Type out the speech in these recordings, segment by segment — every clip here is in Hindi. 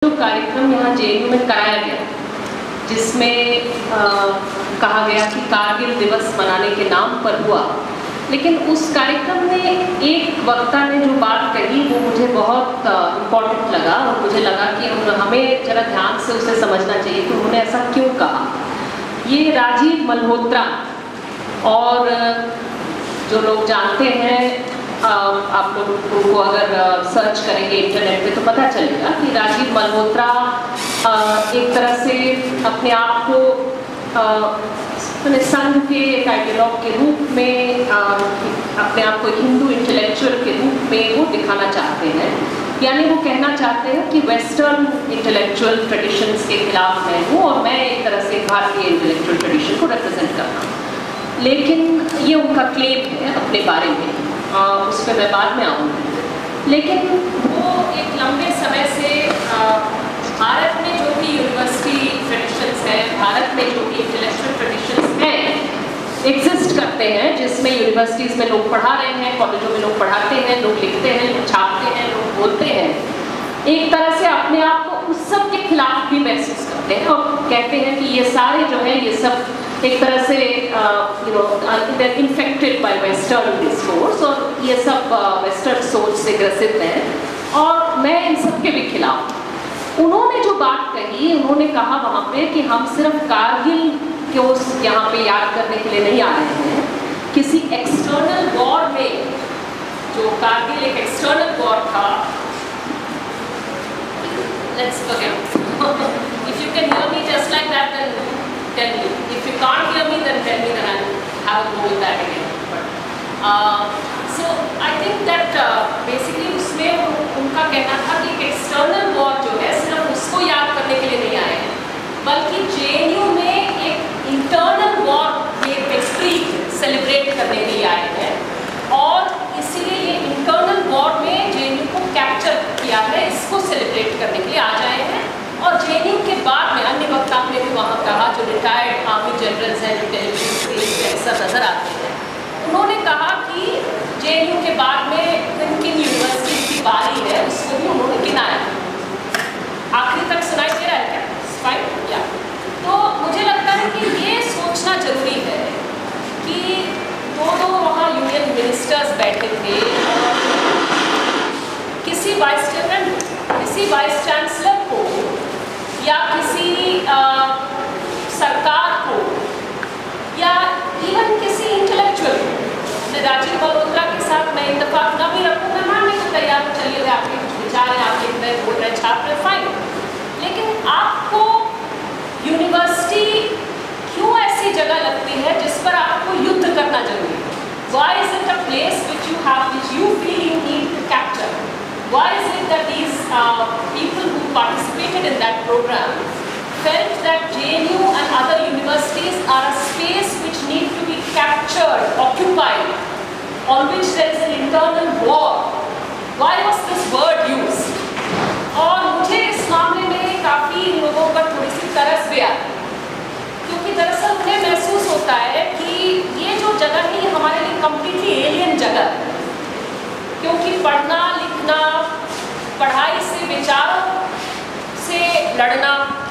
जो कार्यक्रम यहाँ JNU में कराया गया, जिसमें कहा गया कि कारगिल दिवस मनाने के नाम पर हुआ, लेकिन उस कार्यक्रम में एक वक्ता ने जो बात कही वो मुझे बहुत इम्पोर्टेंट लगा और मुझे लगा कि हमें जरा ध्यान से उसे समझना चाहिए कि उन्होंने ऐसा क्यों कहा। ये राजीव मल्होत्रा, और जो लोग जानते हैं, आप लोग उनको अगर सर्च करेंगे इंटरनेट पे तो पता चलेगा कि राजीव मल्होत्रा एक तरह से अपने आप को संघ के एक आइडियोलॉग के रूप में, अपने आप को हिंदू इंटेलेक्चुअल के रूप में वो दिखाना चाहते हैं। यानी वो कहना चाहते हैं कि वेस्टर्न इंटेलेक्चुअल ट्रेडिशंस के खिलाफ मैं हूँ और मैं एक तरह से भारतीय इंटेलेक्चुअल ट्रेडिशन को रिप्रेजेंट करता हूँ। लेकिन ये उनका क्लेम है अपने बारे में, उस पर मैं बाद में आऊँगी। लेकिन वो एक लंबे समय से भारत में जो भी यूनिवर्सिटी ट्रेडिशंस हैं, भारत में जो भी इंटेलेक्चुअल ट्रेडिशंस हैं, एग्जिस्ट करते हैं, जिसमें यूनिवर्सिटीज़ में लोग पढ़ा रहे हैं, कॉलेजों में लोग पढ़ाते हैं, लोग लिखते हैं, लोग छापते हैं, लोग बोलते हैं, एक तरह से अपने आप को उस सब के खिलाफ भी महसूस करते हैं और कहते हैं कि ये सारे जो है ये सब एक तरह से इन्फेक्टेड बाय वेस्टर्न डिस्कोर्स और ये सब वेस्टर्न सोच से ग्रसित हैं और मैं इन सब के भी खिलाफ। उन्होंने जो बात कही, उन्होंने कहा वहाँ पे कि हम सिर्फ कारगिल को यहाँ पे याद करने के लिए नहीं आ रहे हैं, किसी एक्सटर्नल वॉर में, जो कारगिल एक एक्सटर्नल वॉर था। Let's forget. If you can hear me just like that, then tell me. If you can't hear me, then tell me, then I'll have a go with that again. So I think that basically उसमें उनका कहना था कि एक एक्सटर्नल वॉर जो है सिर्फ उसको याद करने के लिए नहीं आए हैं, बल्कि JNU में एक इंटरनल वॉर में विक्ट्री सेलिब्रेट करने के लिए आए हैं और इसीलिए ये इंटरनल वॉर में JNU को कैप्चर किया है, इसको सेलिब्रेट करने के लिए आ जाए हैं। और JNU के बाद में अन्य वक्ताओं ने भी वहाँ कहा, जो रिटायर्ड आर्मी जनरल्स हैं, जो टेलीविजन पे अक्सर नजर आते हैं, उन्होंने कहा कि JNU के बाद में किन किन यूनिवर्सिटी की बारी है उसको भी उन्होंने गिनाया। आखिरी तक सुनाई दे रहा है क्या? फाइन या? तो मुझे लगता है कि ये सोचना जरूरी है कि दो वहाँ यूनियन मिनिस्टर्स बैठे थे और किसी वाइस चांसलर को या किसी सरकार को या इवन किसी इंटेलेक्चुअल को, राजीव मल्होत्रा के साथ मैं इत्तेफाक न भी रखूँ, मैं मानने को तैयार हूँ, चलिए आपके कुछ विचार हैं, आप लिख रहे, बोल रहे, छाप रहे, फाइन। लेकिन आपको यूनिवर्सिटी क्यों ऐसी जगह लगती है जिस पर आपको युद्ध करना जरूरी है? Why is it a place which you feel you need to capture? Why is it that these people who participated in that program felt that JNU and other universities are a space which need to be captured, occupied, on which there is an internal war? Why was this word used? और मुझे इस मामले में काफ़ी लोगों पर थोड़ी सी तरस भी आती है, क्योंकि दरअसल उन्हें महसूस होता है कि ये जो जगह है ये हमारे लिए कम्प्लीटली एलियन जगह है, क्योंकि पढ़ना लिखना, पढ़ाई से, विचारों से लड़ना,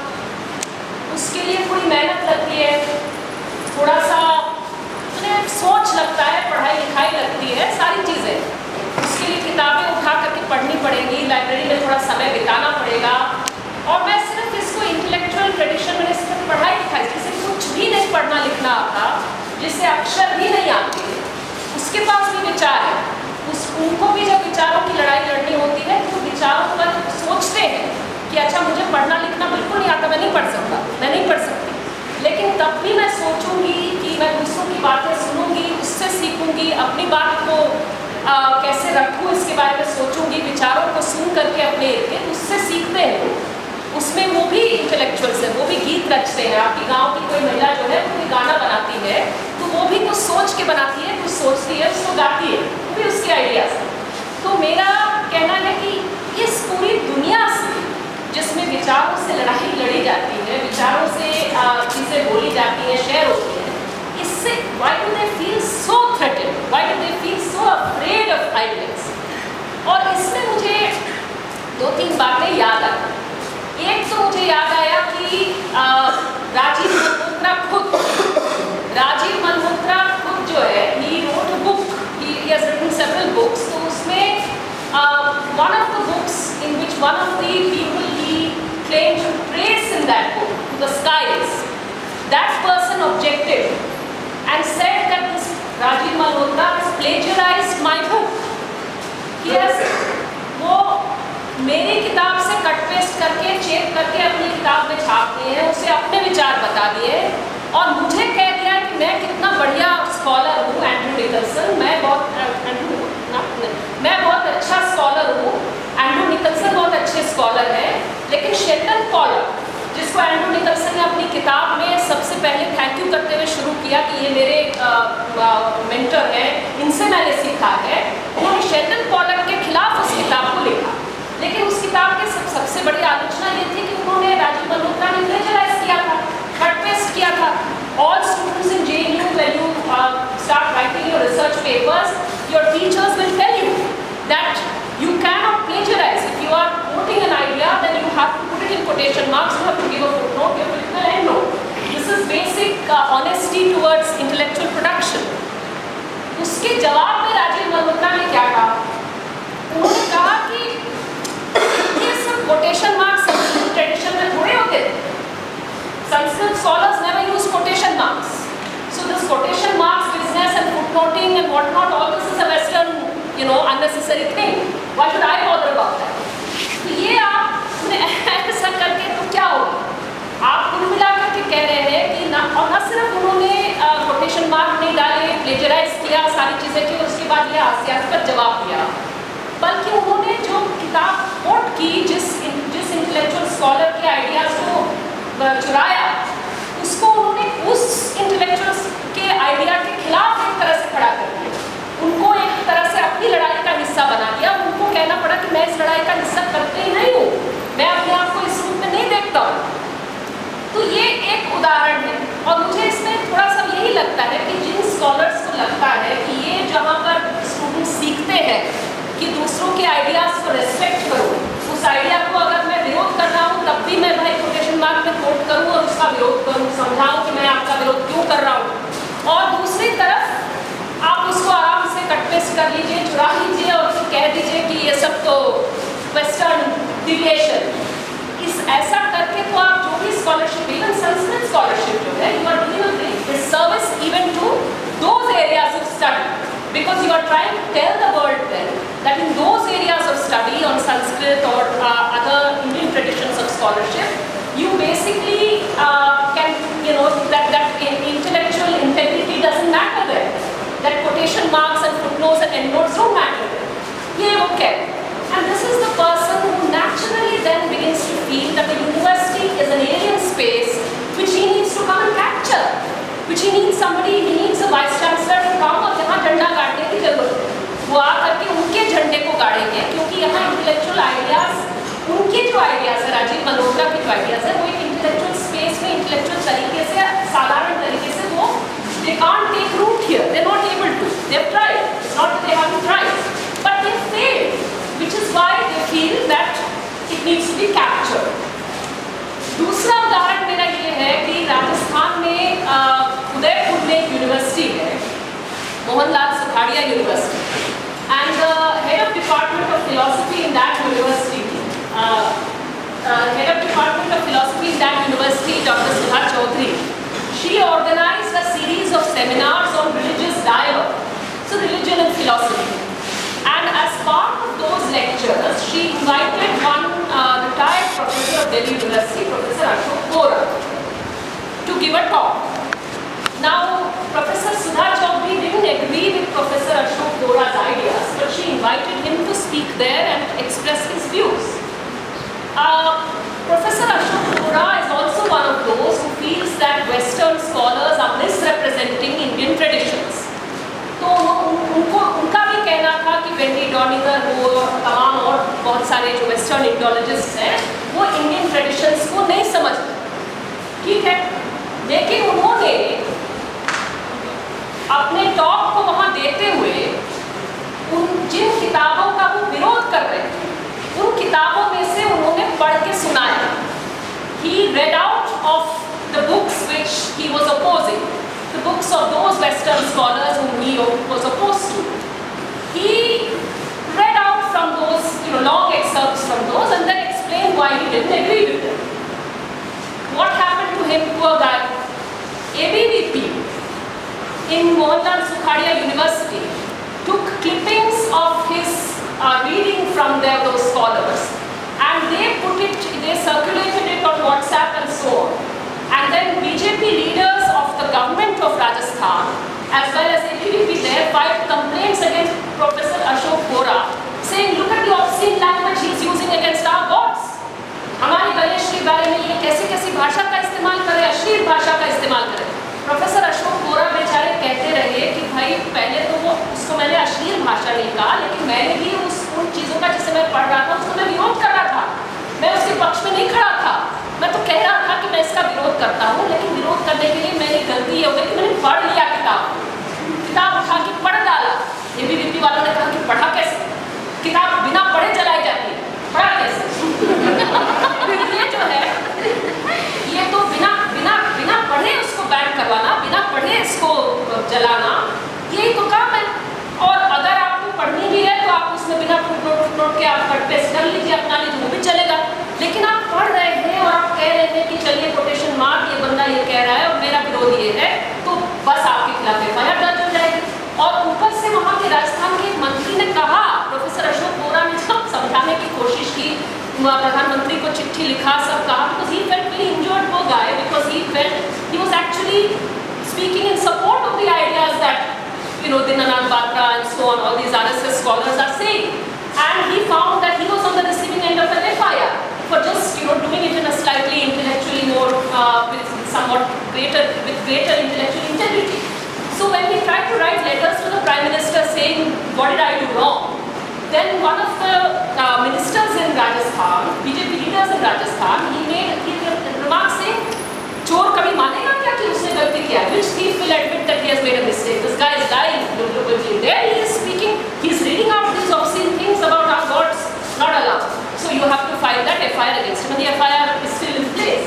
उसके लिए थोड़ी मेहनत लगती है, थोड़ा सा उन्हें सोच लगता है, पढ़ाई लिखाई लगती है, सारी चीज़ें। उसके लिए किताबें उठा करके पढ़नी पड़ेगी, लाइब्रेरी में थोड़ा समय बिताना पड़ेगा। और मैं सिर्फ इसको इंटेलेक्चुअल ट्रेडिशन में सिर्फ पढ़ाई लिखाई, जिसे कुछ भी नहीं पढ़ना लिखना आता, जिसे अक्षर भी नहीं आते, उसके पास भी विचार है, उनको भी जब विचारों की लड़ाई लड़नी होती है तो विचारों पर सोचते हैं कि अच्छा मुझे पढ़ना लिखना बिल्कुल नहीं आता, मैं नहीं पढ़ सकता, मैं नहीं पढ़ सकती, लेकिन तब भी मैं सोचूंगी कि मैं दूसरों की बातें सुनूंगी, उससे सीखूंगी, अपनी बात को कैसे रखूँ इसके बारे में सोचूंगी, विचारों को सुन करके अपने इर्द उससे सीखते हैं। उसमें वो भी इंटेलेक्चुअल्स है, वो भी गीत रचते हैं। आपकी गांव की कोई महिला जो है वो भी गाना बनाती है तो वो भी कुछ सोच के बनाती है, कुछ सोचती है, उसको गाती है, वो भी उसके आइडियाज है। तो मेरा कहना है कि इस पूरी दुनिया से, जिसमें विचारों से लड़ाई लड़ी जाती है, विचारों से चीज़ें बोली जाती हैं, शेयर होती हैं, इससे why do they feel so threatened? Why do they feel so afraid of ideas? और इसमें मुझे दो तीन बातें याद आई। explained praise in that book to the skies, that person objected and said that this Rajiv Malhotra has plagiarized my book. He has वो मेरी किताब से कट पेस्ट करके चेक करके अपनी किताब में छाप दिए हैं, उसे अपने विचार बता दिए और मुझे कह दिया कि मैं कितना बढ़िया स्कॉलर हूँ, एंड्रू निकलसन, मैं बहुत अच्छा स्कॉलर हूँ, एंड्रू निकलसन बहुत अच्छे स्कॉलर हैं, लेकिन शेल्टन पॉलक, जिसको एंड्रू निकलसन ने अपनी किताब में सबसे पहले थैंक यू करते हुए शुरू किया कि ये मेरे मेंटर हैं, इनसे मैंने सीखा है, उन्होंने शेल्टन पॉलक के खिलाफ उस किताब को लिखा। लेकिन उस किताब के सबसे बड़ी आलोचना ये थी कि उन्होंने राजीव मल्होत्रा ने प्लेजराइज किया था, कट पेस्ट किया था। All students in JNU, when you start writing your research papers, your teachers will tell you that you cannot plagiarize. If you are quoting an idea, then you have to put it in quotation marks, you have to give a footnote, you have to give an endnote. This is basic honesty towards intellectual production. उसके जवाब में राजीव मल्होत्रा ने क्या कहा? उन्होंने कहा कि ये सब quotation marks ट्रेडिशन में थोड़े होते थे। Sanskrit scholars never use quotation marks. So this quotation marks business and footnoting and whatnot, all this is a Western, unnecessary thing. Why should I bother about that? तो ये आपने ऐसा करके तो क्या होगा? आप कुल मिलाकर के कह रहे हैं कि न सिर्फ उन्होंने quotation mark नहीं डाले, प्लेजराइज किया, सारी चीजें की, उसके बाद ये हास्यास्पद जवाब दिया, बल्कि उन्होंने जो किताब कोट की, जिस इंटेलेक्चुअल स्कॉलर के आइडियाज को चुराया, उसको उन्होंने उस इंटेलेक्चुअल्स के आइडिया के खिलाफ एक तरह से खड़ा कर दिया, उनको एक तरह से अपनी लड़ाई का हिस्सा बना दिया। उनको कहना पड़ा कि मैं इस लड़ाई का हिस्सा करते ही नहीं हूँ, मैं अपने आप को इस रूप में नहीं देखता हूँ। तो ये एक उदाहरण है और मुझे इसमें थोड़ा सा यही लगता है कि जिन स्कॉलर्स को लगता है कि ये जहाँ पर स्टूडेंट सीखते हैं कि दूसरों के आइडियाज को रेस्पेक्ट करो, उस आइडिया को अगर मैं विरोध कर रहा हूँ तब भी मैं भाई कोटेशन मार्क में कोट करूँ और उसका विरोध करूँ, समझाऊँ कि मैं आपका विरोध क्यों कर रहा हूँ, और दूसरी तरफ आप उसको आराम से कट पेस्ट कर लीजिए, चुरा लीजिए और फिर कह दीजिए कि ये सब तो वेस्टर्न डिविएशन। इस ऐसा करके तो आप जो भी स्कॉलरशिप, इवन संस्कृत स्कॉलरशिप जो है, you are doing a great service even to those areas of study, because you are trying to tell the world then that in those areas of study on Sanskrit or other Indian traditions of scholarship, you basically can, that intellectual integrity doesn't matter there, that quotation marks and footnotes and endnotes don't matter there. ये वो कहते हैं, and this is the person who naturally then begins to feel that the university is an alien space which he needs to come and capture, which he needs somebody, he needs a vice chancellor to come और जहाँ झंडा गाड़ने की जरूरत है वो आकर के उनके झंडे को गाड़ेंगे, क्योंकि यहाँ इंटेलेक्चुअल आइडियाज, उनके जो आइडियाज है, राजीव मल्होत्रा के जो आइडियाज है, वो एक इंटेलेक्चुअल स्पेस में इंटेलेक्चुअल तरीके से, साधारण तरीके से वो they can't take root here, they're not able to, they've tried, it's not that they haven't tried, but they failed, which is why they feel that it needs to be captured. दूसरा उदाहरण मेरा ये है कि राजस्थान में उदयपुर में एक यूनिवर्सिटी है, Mohanlal Sukhadia university, and head of department of philosophy in that university, doctor Sudha Chaudhary, she organised a series of seminars on religious dialogue, so religion and philosophy, and as part of those lectures she invited one retired professor of Delhi University, Professor Ashok Gora, to give a talk. Now Professor Sudha Chaudhary didn't agree with Professor Ashok Gora's ideas, but she invited him to speak there and express his views. Professor Ashok Gora is also one of those who feels that Western scholars are misrepresenting Indian traditions. तो उनका भी कहना था कि वेंडी डॉनिगर वो तमाम और बहुत सारे जो वेस्टर्न इंडोलॉजिस्ट हैं वो इंडियन ट्रेडिशंस को नहीं समझते, ठीक है, लेकिन उन्होंने अपने टॉक को वहाँ देते हुए जिन किताबों का वो विरोध कर रहे थे उन किताबों में से उन्होंने पढ़ के सुनाया। He read out of the books which he was opposing, the books of those Western scholars whom he was opposed to. He read out from those, long excerpts from those, and then explained why he didn't agree with them. him, poor guy. ABVP in Mohanlal Sukhadia University took clippings of his reading from those scholars, and they circulated it on WhatsApp and so on. And then BJP leaders of the government of Rajasthan as well as ABVP there filed complaints against Professor Ashok Bora, saying, look at the obscene language he is using against our gods. हमारे गणेश के बारे में ये कैसी भाषा का इस्तेमाल करे, अश्लील भाषा का इस्तेमाल करे। प्रोफेसर अशोक बोरा बेचारे कहते रहे कि भाई पहले तो वो उसको मैंने अश्लील भाषा नहीं कहा, लेकिन मैंने भी उन चीज़ों का जिसे मैं पढ़ रहा था उसको मैं विरोध कर रहा था, मैं उसके पक्ष में नहीं खड़ा था। मैं तो कह रहा था कि मैं इसका विरोध करता हूँ, लेकिन विरोध करने के लिए मेरी गलती ये हो गई कि मैंने पढ़ लिया किताब उठा के पढ़ डाला। ABVP वालों ने कहा कि पढ़ा कैसे, किताब बिना पढ़े जलाई जाती है, पढ़ा कैसे? ये जो है ये तो बिना पढ़े उसको बैन करवाना, बिना पढ़े इसको जलाना, यही तो काम है। और अगर आपको पढ़नी भी है तो आप उसमें बिना नोट के आप कट पेस्ट कर लीजिए, अपना लीजिए, वो भी चलेगा। लेकिन आप पढ़ रहे हैं और आप कह रहे हैं कि चलिए कोटेशन मार, ये बंदा ये कह रहा है और मेरा विरोध ये है, तो बस आपके खिलाफ FIR दर्ज हो जाएगी। और ऊपर से वहाँ के राजस्थान के मंत्री ने कहा, प्रोफेसर अशोक बोरा ने जब समझाने की कोशिश की, प्रधानमंत्री को चिट्ठी लिखा, सब कहा, because he felt very injured, poor guy, because he felt he was actually speaking in support of the ideas that, you know, Dinanath Batra and so on, all these RSS scholars are saying. And he found that he was on the receiving end of an FIR for just, you know, doing it in a slightly intellectually more, with greater intellectual integrity. So when he tried to write letters to the Prime Minister saying, what did I do wrong? Then one of the ministers in Rajasthan, BJP leaders in Rajasthan, he remarked saying, चोर कभी मानेगा क्या कि उसने गलती किया? Which thief will admit that he has made a mistake? This guy is lying. There he is speaking, he is reading out these obscene things about our gods, not allowed. So you have to file that FIR against him, and the FIR is still in place.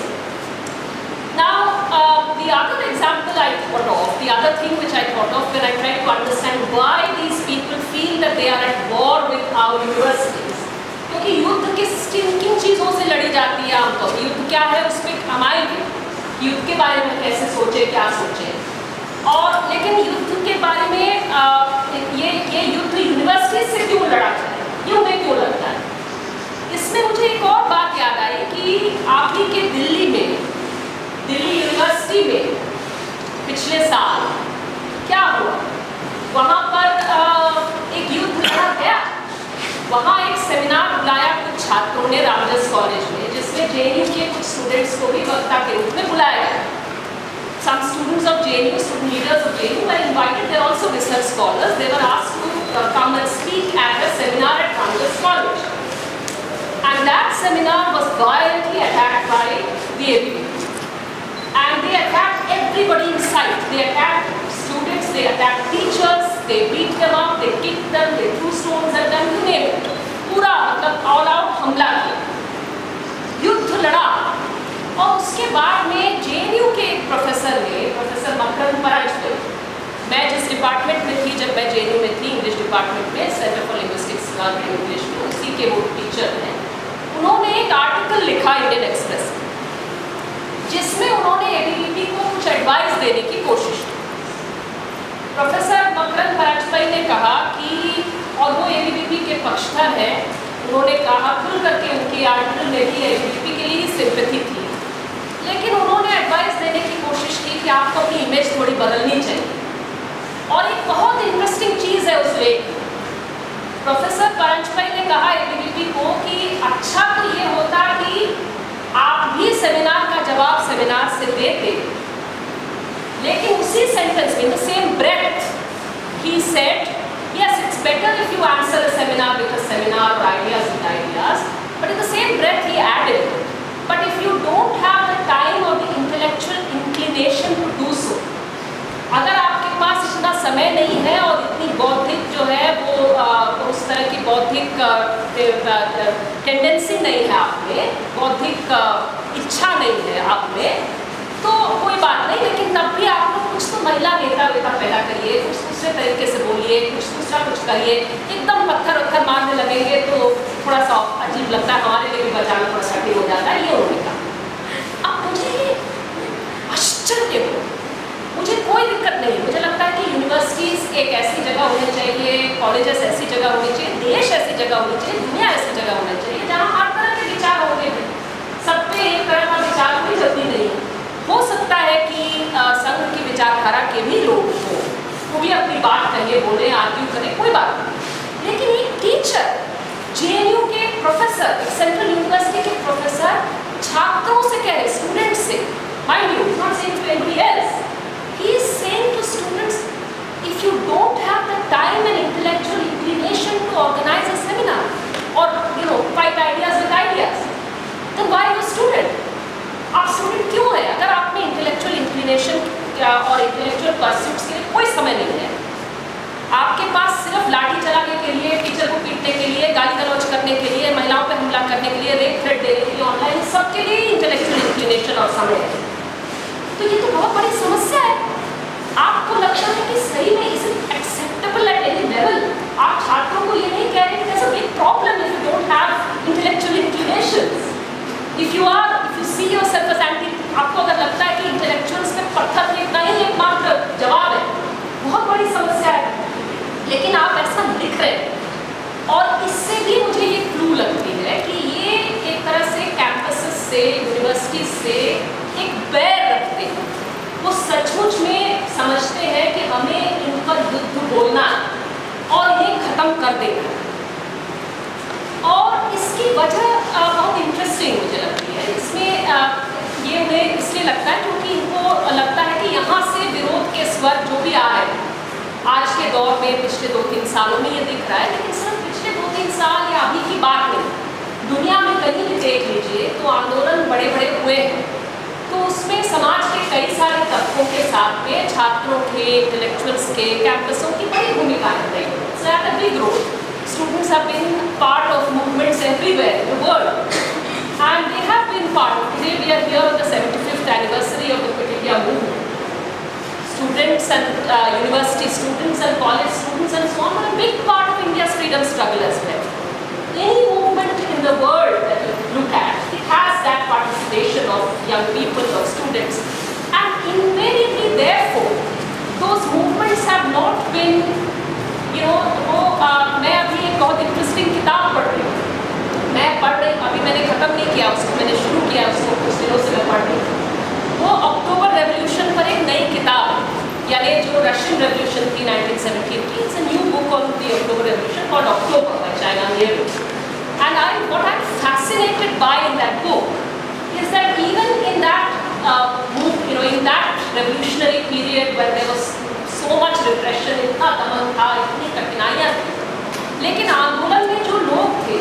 Now, the other example I thought of, the other thing which I thought of when I tried to understand why these people feel that they are at war with our universities, क्योंकि युद्ध किन चीज़ों से लड़ी जाती है आमतौर पर, युद्ध क्या है उस पर हमारे युद्ध के बारे में कैसे सोचे, क्या सोचे, और लेकिन युद्ध के बारे में ये युद्ध यूनिवर्सिटी से क्यों लड़ा जाए, ये उन्हें क्यों लगता है? इसमें मुझे एक और बात याद आई कि आप ही के दिल्ली यूनिवर्सिटी में पिछले साल क्या हुआ, वहाँ पर एक युद्ध लड़ा गया। वहाँ एक सेमिनार बुलाया कुछ छात्रों ने रामदास कॉलेज में, जिसमें JNU के कुछ स्टूडेंट्स को भी वक्ता के रूप में बुलाया गया। Some students of JNU, student leaders of JNU were invited. They are also research scholars. They were asked to come and speak at a seminar at Ramdas College. And that seminar was violently attacked by the ABVP. And they attacked everybody in sight. They attacked students, they attacked teachers, they beat them up, they kicked them, they threw stones at them, you name it. पूरा मतलब ऑल आउट हमला किया, युद्ध लड़ा। और उसके बाद में JNU के एक प्रोफेसर ने, प्रोफेसर मकरंद परांजपे, मैं जिस डिपार्टमेंट में थी जब मैं JNU में थी, इंग्लिश डिपार्टमेंट में, centre for linguistics learning English में, उसी के वो टीचर हैं, उन्होंने एक आर्टिकल लिखा इंडियन एक्सप्रेस में, जिसमें उन्होंने ABVP को कुछ एडवाइस देने की कोशिश की। प्रोफेसर मकरंद परांजपे ने कहा कि, और वो ABVP के पक्षधर हैं, उन्होंने कहा खुल करके उनके आर्टिकल में भी ABVP के लिए सिंपैथी थी, लेकिन उन्होंने एडवाइस देने की कोशिश की कि आपको अपनी इमेज थोड़ी बदलनी चाहिए। और एक बहुत इंटरेस्टिंग चीज़ है उस लेख, प्रोफेसर परांजपे ने कहा ABVP को कि अच्छा तो ये होता कि आप भी सेमिनार का जवाब सेमिनार से देते, लेकिन उसी सेंटेंस में, the same breath, he said, yes, it's better if you answer a seminar with a seminar or ideas with ideas, but in the same breath he added, but if you don't have the time or the intellectual inclination to do so, अगर आपके पास इतना समय नहीं है और इतनी बौद्धिक जो है वो उस तरह की बौद्धिक टेंडेंसी नहीं है आप में, बौद्धिक इच्छा नहीं है आप में, तो कोई बात नहीं, लेकिन तब भी आप लोग कुछ तो महिला नेता पैदा करिए, कुछ दूसरे तरीके से बोलिए, कुछ दूसरा कुछ करिए। एकदम पत्थर मारने लगेंगे तो थोड़ा सा अजीब लगता है, हमारे लिए भी बचाना थोड़ा कठिन हो जाता है, ये उन्होंने कहा। अब मुझे जगह होने चाहिए, कॉलेजेस ऐसी जगह होनी चाहिए, देश ऐसी जगह होनी चाहिए, दुनिया ऐसी जगह होनी चाहिए जहाँ हर तरह के विचार होंगे। सब पे एक तरह का विचार कोई जरूरी नहीं है। हो सकता है कि संघ की विचारधारा के भी लोग हों, वो भी अपनी बात कहिए, बोले, आर्ग्यू करें, कोई बात नहीं। लेकिन एक टीचर, JNU के प्रोफेसर, सेंट्रल यूनिवर्सिटी के प्रोफेसर छात्रों से कह रहे, स्टूडेंट्स से, mind you, not saying to anybody else, he is saying to students, if you don't have the time and intellectual inclination to organize a seminar or fight ideas with ideas, then why are you a student? आप स्टूडेंट क्यों है? अगर आप में इंटेलेक्चुअल इंक्लिनेशन और इंटेलेक्चुअल परस्यूट्स के लिए कोई समय नहीं है, आपके पास सिर्फ लाठी चलाने के लिए, टीचर को पीटने के लिए, गाली गलौज करने के लिए, महिलाओं पर हमला करने के लिए, रेप थ्रेट देने के लिए, ऑनलाइन सबके लिए इंटेलेक्चुअल इंक्लिनेशन और समय है, तो ये तो बहुत बड़ी समस्या है। आपको लगता है कि सही में is it acceptable at any level? आप छात्रों को ये नहीं कह रहे कि there's a big problem if you don't have intellectual inclinations. If you see yourself as anti, आपको अगर लगता है कि intellectuals में पत्थर फेंकना ही एकमात्र जवाब है, बहुत बड़ी समस्या है, लेकिन आप ऐसा लिख रहे हैं। और इससे भी मुझे ये क्लू लगती है कि ये एक तरह से कैंपसेस से, यूनिवर्सिटी से एक बैर रखते हैं। वो सचमुच में समझते हैं कि हमें इन पर युद्ध बोलना और इन्हें खत्म कर देना। और इसकी वजह बहुत इंटरेस्टिंग मुझे लगती है। इसमें ये उन्हें इसलिए लगता है क्योंकि इनको लगता है कि यहाँ से विरोध के स्वर जो भी आ रहे हैं आज के दौर में, पिछले 2-3 सालों में ये दिख रहा है, लेकिन सिर्फ पिछले 2-3 साल या अभी की बात नहीं, दुनिया में कहीं भी देख लीजिए तो आंदोलन बड़े बड़े हुए हैं, तो उसमें समाज के कई सारे तत्वों के साथ में छात्रों के, इंटेलेक्चुअल्स के, कैंपसों की बड़ी भूमिका रही है। So at a big role, students have been part of movements everywhere in the world, and they have been part of. Today we are here on the 75th anniversary of the Quit India movement. Students and university students and college students and so on are a big part of India's freedom struggle as well. Any movement in the world that you look at, it has that participation of young people, of students, and invariably therefore those movements have not been, मैं अभी एक बहुत इंटरेस्टिंग किताब पढ़ रही हूँ, अभी मैंने ख़त्म नहीं किया उसको, मैंने शुरू किया उसको, कुछ दिनों से मैं पढ़ रही हूँ। वो अक्टूबर रेवोल्यूशन पर एक नई किताब, यानी जो रशियन रेवोल्यूशन थी 1917 की, it's a new book on the October revolution called October by JNU. And what I'm fascinated by in that book is that even in that in that revolutionary period when there was so much repression, इतना दमन था, इतनी कठिनाइयाँ थी, लेकिन आंदोलन में जो लोग थे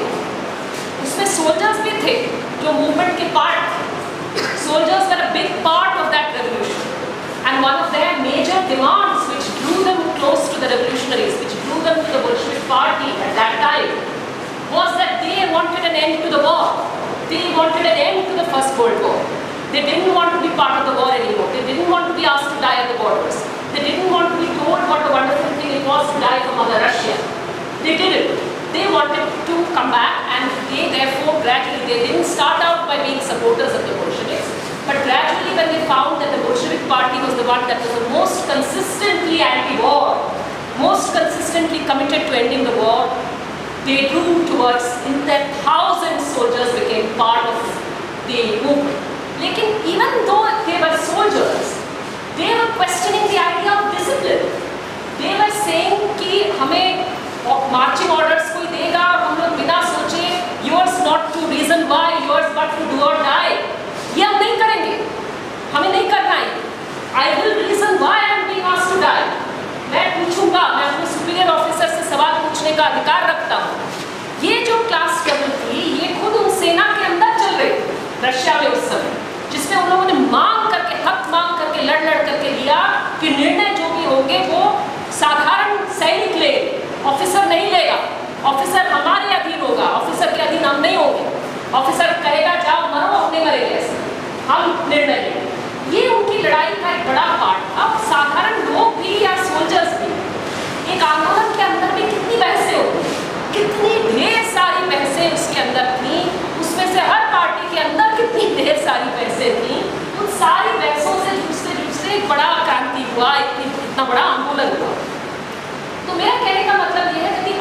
उसमें सोल्जर्स भी थे जो मूवमेंट के पार्ट थे। Soldiers were a big part of that revolution, and one of their major demands which drew them close to the revolutionaries, which drew them to the Bolshevik party at that time, was that they wanted an end to the war. They wanted an end to the First World War. They didn't want to be part of the war anymore. They didn't want to be asked to die at the borders. They didn't want to be told what a wonderful thing it was to die for Mother Russia. They didn't. They wanted to come back, and they therefore gradually, they didn't start out by being supporters of the Bolsheviks, but gradually when they found that the Bolshevik party was the one that was the most consistently anti-war, most consistently committed to ending the war, they drew towards, in their thousands soldiers became part of the movement. लेकिन even though they were soldiers, they were questioning the idea of discipline. They were saying कि हमें marching orders कोई देगा और हम लोग बिना सोचे yours not to reason why, yours but to do or die, ये हम नहीं करेंगे, हमें नहीं करना है। I will reason why I am being asked to die. मैं पूछूंगा, मैं अपने सुपीरियर ऑफिसर से सवाल पूछने का अधिकार रखता हूँ। ये जो क्लास स्ट्रगल थी, ये खुद उन सेना के अंदर चल रही थी रशिया में उस समय, जिसमें उन लोगों ने मांग करके, हक मांग करके, लड़ करके लिया कि निर्णय जो भी होंगे वो साधारण सैनिक ले, ऑफिसर नहीं लेगा, ऑफिसर हमारे अधीन होगा, ऑफिसर के अधीन हम नहीं होंगे, ऑफिसर कहेगा जाओ मरो, अपने मरेंगे, ऐसे हम निर्णय लेंगे। ये उनकी लड़ाई का एक बड़ा पार्ट था। अब साधारण लोग भी या सोल्जर्स भी एक आंदोलन के अंदर भी कितनी बहसें होती, कितनी ढेर सारी बहसें उसके अंदर थी, उसमें से हर पार्टी के अंदर कितनी ढेर सारी बहसें थी, उन सारी बहसों से जूझते एक बड़ा क्रांति हुआ, इतना बड़ा आंदोलन हुआ। तो मेरा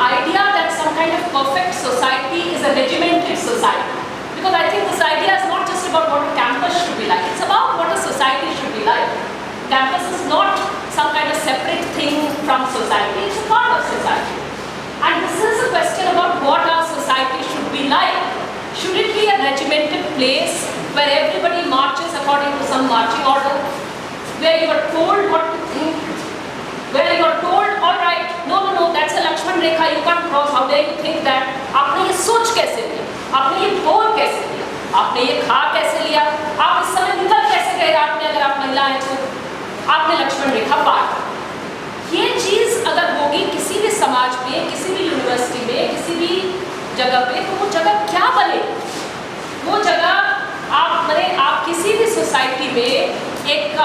idea that some kind of perfect society is a regimented society. Because I think this idea is not just about what a campus should be like, it's about what a society should be like. Campus is not some kind of separate thing from society, it's a part of society. And this is a question about what our society should be like. Should it be a regimented place where everybody marches according to some marching order, where you are told what to think, where you are told, all right, no, that's a Lakshman Rekha, you can't cross, how dare you think that? आपने ये सोच कैसे लिया? आपने ये बोल कैसे लिया? आपने ये खा कैसे लिया? आप इस समय निकल कैसे गए? आपने अगर आप महिला हैं तो आपने लक्ष्मण रेखा पार कर। ये चीज़ अगर होगी किसी भी समाज में, किसी भी यूनिवर्सिटी में, किसी भी जगह पे, तो वो जगह क्या बने? वो जगह आप किसी भी सोसाइटी में एक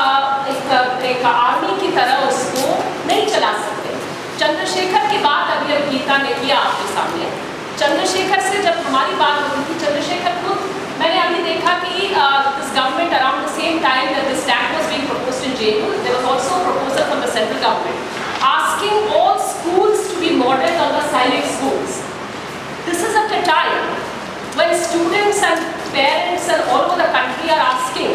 आर्मी की तरह उसको नहीं चला सकते। चंद्रशेखर की बात अभी गीता ने किया आपके सामने। चंद्रशेखर से जब हमारी बात होती थी, चंद्रशेखर को मैंने अभी देखा कि this government around the same time that this act was being proposed in JNU, there was also a proposal from the central government asking all schools to be modeled on the Sainik schools. This is at a time when students and parents and all over the country are asking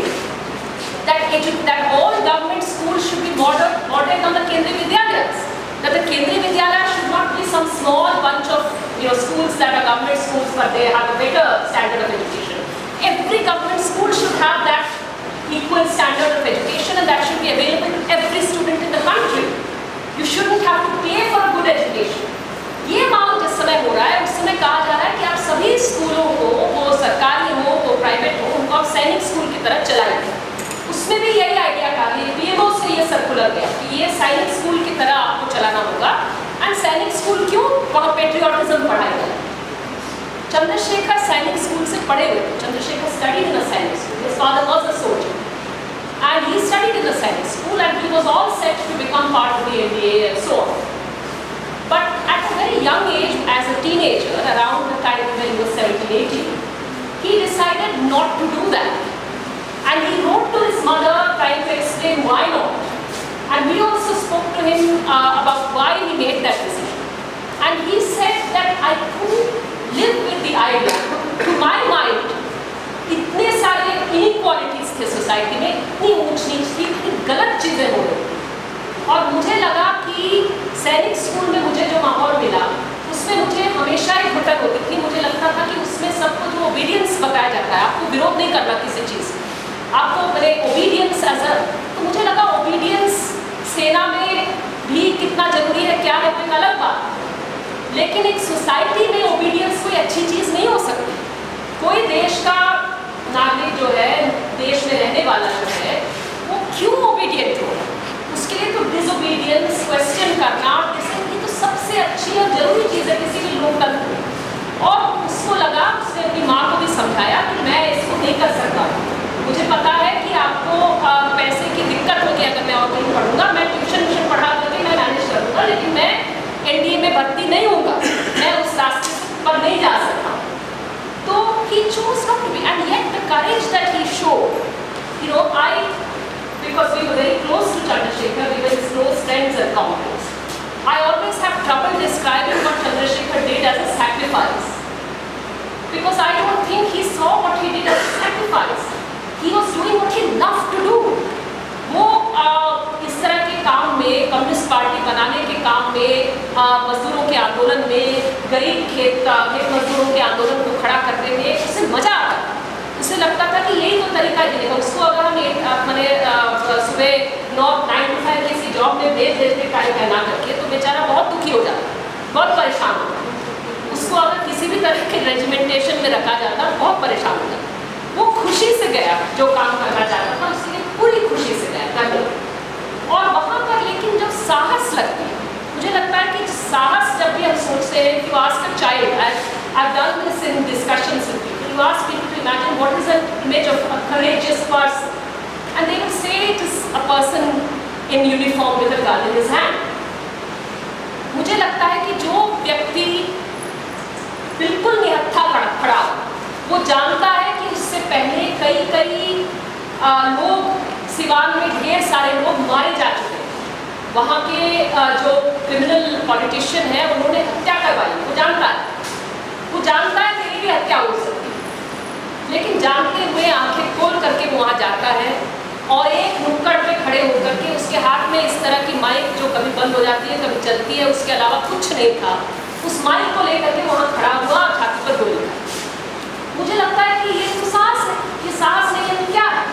that all government schools should be modeled on the Kendriya Vidyalayas. That the Kendriya Vidyalaya should not be some small bunch of schools that are government schools but they have a better standard of education. Every government school should have that equal standard of education and that should be available to every student in the country. You shouldn't have to pay for a good education. ये मांग जिस समय हो रहा है उस समय कहा जा रहा है कि आप सभी स्कूलों को, वो सरकारी हो वो प्राइवेट हो, उनको आप सैनिक स्कूल की तरह चलाइए। उसमें भी यही आइडिया था, ये पीएमओ से ये सर्कुलर गया कि ये सैनिक स्कूल की तरह आपको चलाना होगा। एंड सैनिक स्कूल क्यों? वहाँ पेट्रियोटिज्म पढ़ाएगा। चंद्रशेखर सैनिक स्कूल से पढ़े हुए थे। Chandrashekhar studied in a Sainik school, his father was a soldier and he studied in the sainik school and he was all set to become part of the NDA and so on. But at a very young age, as a teenager, around the time when he was 17, 18, he decided not to do that. And he wrote to his mother trying to explain why not. And we also spoke to him about why he made that decision. And he said that I couldn't live with the idea. To my mind, इतने सारे इनइक्वालिटीज थे सोसाइटी में, इतनी ऊंच नीच थी, इतनी गलत चीज़ें हो रही। और मुझे लगा कि सैनिक स्कूल में मुझे जो माहौल मिला उसमें मुझे हमेशा एक भटक होती थी। मुझे लगता था कि उसमें सबको जो ओबीडियंस बताया जाता है, आपको विरोध नहीं करना किसी चीज़, आपको मेरे ओबीडियंस तो मुझे लगा ओबीडियंस सेना में भी कितना जरूरी है, क्या है, वो एक अलग बात। लेकिन एक सोसाइटी में ओबीडियंस कोई अच्छी चीज़ नहीं हो सकती। कोई देश का नागरिक जो है, देश में रहने वाला जो है, वो क्यों ओबीडियंट हो? उसके लिए तो डिसोबीडियंस, क्वेश्चन करना, ये तो सबसे अच्छी और जरूरी चीज़ है किसी भी लोकतंत्र में। और उसको लगा, उसने अपनी माँ को भी समझाया कि मैं इसको नहीं कर सकता, मुझे पता है कि आपको पैसे की दिक्कत होगी अगर मैं और कहीं पढ़ूंगा, मैं ट्यूशन पढ़ा करके मैं मैनेज करूँगा, लेकिन मैं NDA में भर्ती नहीं होगा, मैं उस रास्ते पर नहीं जा सकता। So he chose not to be, and yet the courage that he showed, because we were very close to Chandrasekhar, we were his close friends and comrades. I always have trouble describing what Chandrasekhar did as a sacrifice, because I don't think he saw what he did as a sacrifice. He was doing what he loved to do. वो इस तरह के काम में, कम्युनिस्ट पार्टी बनाने के काम में, मजदूरों के आंदोलन में, गरीब खेत मजदूरों के आंदोलन को खड़ा करने में उसे मजा आता। उसे लगता था कि यही तो तरीका जीने का। उसको अगर हम मैंने सुबह 9 to 5 किसी जॉब में भेज देते टाई पहना करके, तो बेचारा बहुत दुखी हो जाता, बहुत परेशान होता। उसको अगर किसी भी तरह के रेजिमेंटेशन में रखा जाता, बहुत परेशान हो जाता। वो खुशी से गया, जो काम करना चाहता था उसके लिए पूरी खुशी से गया करने। और वहाँ पर लेकिन जब साहस लगती है, मुझे लगता है कि साहस जब भी हम सोचते हैं कि ask a child, I've done this in discussions with people, you ask people to imagine what is an image of a courageous person, and they will say it is a person in uniform with a gun in his hand. मुझे लगता है कि जो व्यक्ति बिल्कुल निहत्था खड़ा, वो जानता है कि उससे पहले कई लोग, सिवान में ढेर सारे लोग मारे जा चुके हैं, वहाँ के जो क्रिमिनल पॉलिटिशियन है उन्होंने हत्या करवाई, वो जानता है मेरी भी हत्या हो सकती है, लेकिन जानते हुए आंखें खोल करके वो वहाँ जाता है और एक नुक्कड़ पे खड़े होकर के उसके हाथ में इस तरह की माइक जो कभी बंद हो जाती है कभी चलती है, उसके अलावा कुछ नहीं था, उस माइक को लेकर के वहाँ खड़ा हुआ छाती पर गोली खाई। मुझे लगता है कि ये तो साहस है, ये साहस नहीं है तो क्या है?